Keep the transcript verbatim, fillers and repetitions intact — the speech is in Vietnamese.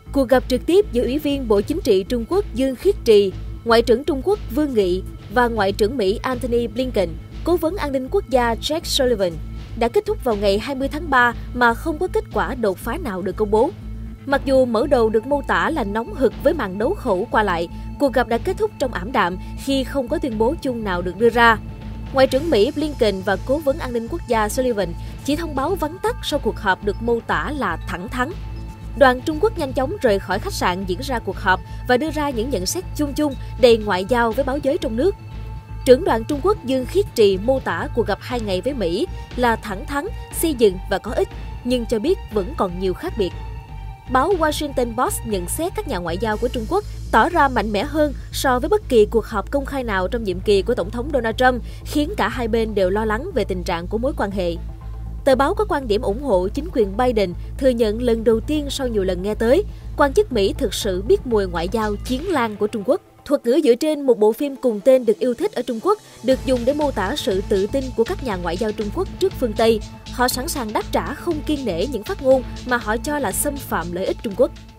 Cuộc gặp trực tiếp giữa Ủy viên Bộ Chính trị Trung Quốc Dương Khiết Trì, Ngoại trưởng Trung Quốc Vương Nghị và Ngoại trưởng Mỹ Antony Blinken, Cố vấn An ninh Quốc gia Jake Sullivan đã kết thúc vào ngày hai mươi tháng ba mà không có kết quả đột phá nào được công bố. Mặc dù mở đầu được mô tả là nóng hực với màn đấu khẩu qua lại, cuộc gặp đã kết thúc trong ảm đạm khi không có tuyên bố chung nào được đưa ra. Ngoại trưởng Mỹ Blinken và Cố vấn An ninh Quốc gia Sullivan chỉ thông báo vắn tắt sau cuộc họp được mô tả là thẳng thắn. Đoàn Trung Quốc nhanh chóng rời khỏi khách sạn diễn ra cuộc họp và đưa ra những nhận xét chung chung đầy ngoại giao với báo giới trong nước. Trưởng đoàn Trung Quốc Dương Khiết Trì mô tả cuộc gặp hai ngày với Mỹ là thẳng thắn, xây dựng và có ích, nhưng cho biết vẫn còn nhiều khác biệt. Báo Washington Post nhận xét các nhà ngoại giao của Trung Quốc tỏ ra mạnh mẽ hơn so với bất kỳ cuộc họp công khai nào trong nhiệm kỳ của Tổng thống Donald Trump, khiến cả hai bên đều lo lắng về tình trạng của mối quan hệ. Tờ báo có quan điểm ủng hộ chính quyền Biden, thừa nhận lần đầu tiên sau nhiều lần nghe tới, quan chức Mỹ thực sự biết mùi ngoại giao chiến lan của Trung Quốc. Thuật ngữ dựa trên một bộ phim cùng tên được yêu thích ở Trung Quốc, được dùng để mô tả sự tự tin của các nhà ngoại giao Trung Quốc trước phương Tây. Họ sẵn sàng đáp trả không kiêng nể những phát ngôn mà họ cho là xâm phạm lợi ích Trung Quốc.